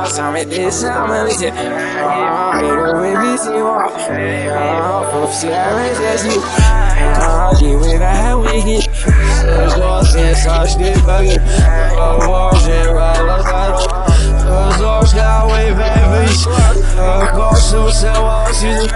Sabe dessa malícia, eu não me vici, oficialmente é assim. You with a wiggy, there's no sense of sleeping. Watching right on the doors, got away, baby. Cost to sell all season.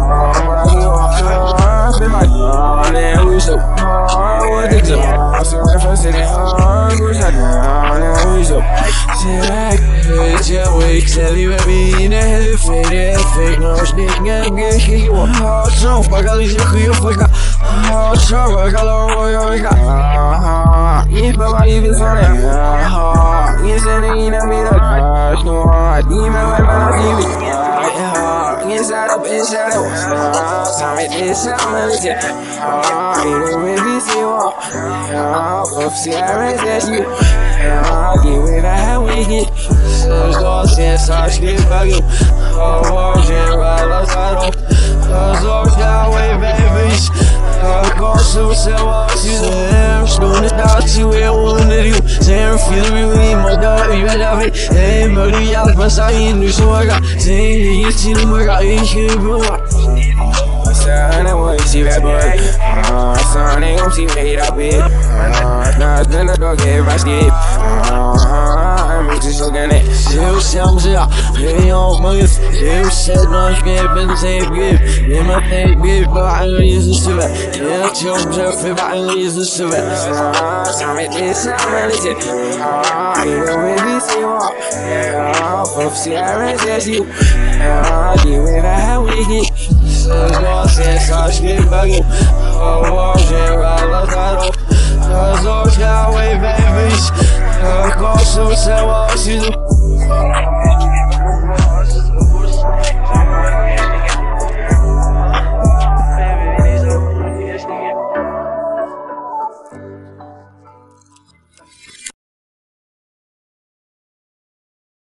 Ele vai vir, né? Fake, nós ninguém que eu sou pra galinha que eu fui cá. Sou pra galera eu cá. E pra vai vir só né? E se nem na vida, não. E me vai para TV. Inside up, sabe dessa malícia, eu não me vici, oficialmente é assim. You with a wiggy, there's no sense of sleeping. Watching right on the doors, got away, baby. Gosto do seu oxigênio, estou nesta se eu unerio. Sem filho e moda e velha vem. Ei, Maria, passai no seu H. Sem isso, não me caís que boa. Sana way see that boy. Son ain't gon' see me that big. Nah, gonna go get my skip. I'm just looking at you, something. Hey, yo, muggers. You said no skip and save gift. You might think gift, but I don't use the silver. Yeah, children, if I don't use the silver. Sammy, this is religion. You know, maybe see what. Oficialmente é you. You with a wiggy. Sensações bagulho, watching right on the doors, got away, baby. Gosto do seu oxigênio.